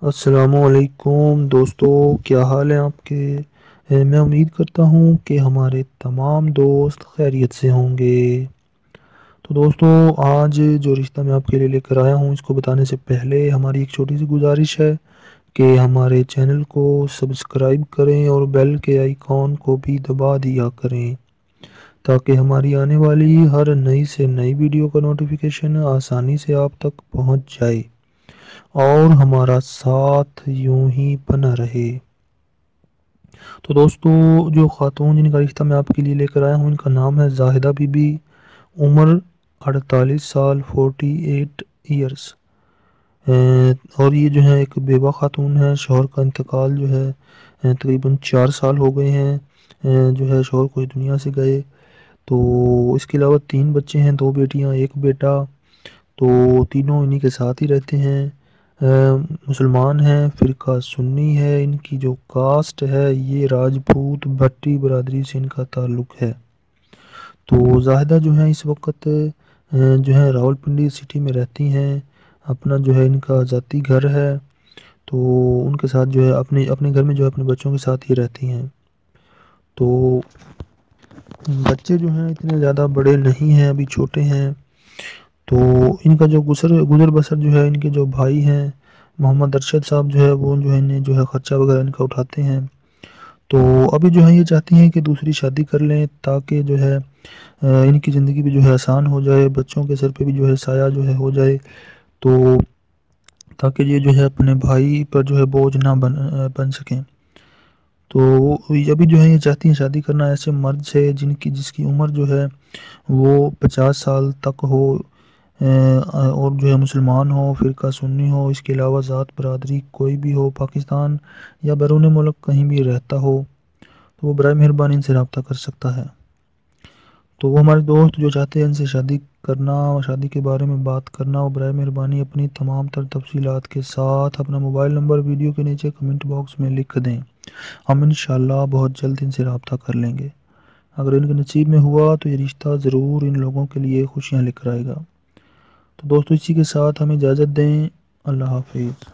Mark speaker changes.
Speaker 1: السلام علیکم دوستو، کیا حال ہیں آپ کے؟ میں امید کرتا ہوں کہ ہمارے تمام دوست خیریت سے ہوں گے۔ تو دوستو، آج جو رشتہ میں آپ کے لیے لے کر آیا ہوں، اس کو بتانے سے پہلے ہماری ایک چھوٹی سی گزارش ہے کہ ہمارے چینل کو سبسکرائب کریں اور بیل کے آئیکن کو بھی دبا دیا کریں تاکہ ہماری آنے والی ہر نئی سے نئی ویڈیو کا نوٹیفیکیشن آسانی سے آپ تک پہنچ جائے اور ہمارا ساتھ یوں ہی بنا رہے۔ تو دوستو، جو خاتون جن کا رشتہ میں آپ کے لیے لے کر آیا ہوں، ان کا نام ہے زاہدہ بی بی، عمر 48 سال 48 ایئرس، اور یہ جو ہے ایک بیوہ خاتون ہے۔ شوہر کا انتقال جو ہے تقریباً 4 سال ہو گئے ہیں، جو ہے شوہر کوئی دنیا سے گئے۔ تو اس کے علاوہ 3 بچے ہیں، 2 بیٹیاں 1 بیٹا، تو تینوں انہی کے ساتھ ہی رہتے ہیں۔ مسلمان ہیں، فرقہ سنی ہے، ان کی جو کاسٹ ہے یہ راجپوت بھٹی برادری سے ان کا تعلق ہے۔ تو زاہدہ جو ہیں اس وقت جو ہے راولپنڈی سٹی میں رہتی ہیں، اپنا جو ہے ان کا ذاتی گھر ہے، تو ان کے ساتھ جو ہے اپنے گھر میں جو ہے اپنے بچوں کے ساتھ ہی رہتی ہیں۔ تو بچے جو ہیں اتنے زیادہ بڑے نہیں ہیں، ابھی چھوٹے ہیں۔ تو ان کا جو گزر بسر جو ہے، ان کے جو بھائی ہیں محمد ارشد صاحب جو ہے، وہ جو ہے انہیں جو ہے خرچہ وغیرہ ان کا اٹھاتے ہیں۔ تو ابھی جو ہے یہ چاہتی ہیں کہ دوسری شادی کر لیں تاکہ جو ہے ان کی زندگی بھی جو ہے آسان ہو جائے، بچوں کے سر پہ بھی جو ہے سایہ جو ہے ہو جائے، تو تاکہ یہ جو ہے اپنے بھائی پر جو ہے بوجھ نہ بن سکیں۔ تو ابھی جو ہے یہ چاہتی ہیں شادی کرنا ایسے مرد سے جس کی عمر جو ہے وہ 50 سال تک ہو، اور جو ہے مسلمان ہو، فرقہ سنی ہو، اس کے علاوہ ذات برادری کوئی بھی ہو، پاکستان یا بیرون ملک کہیں بھی رہتا ہو، تو وہ برائے مہربانی ان سے رابطہ کر سکتا ہے۔ تو وہ ہمارے دوست جو چاہتے ہیں ان سے شادی کرنا اور شادی کے بارے میں بات کرنا، وہ برائے مہربانی اپنی تمام تر تفصیلات کے ساتھ اپنا موبائل نمبر ویڈیو کے نیچے کمنٹ باکس میں لکھ دیں۔ ہم انشاءاللہ بہت جلد ان سے رابطہ کر لیں گے۔ اگر ان کے نصیب میں ہوا تو یہ رشتہ ضرور ان لوگوں کے لیے خوشیاں لے کر آئے گا۔ تو دوستو، اسی کے ساتھ ہمیں اجازت دیں۔ اللہ حافظ۔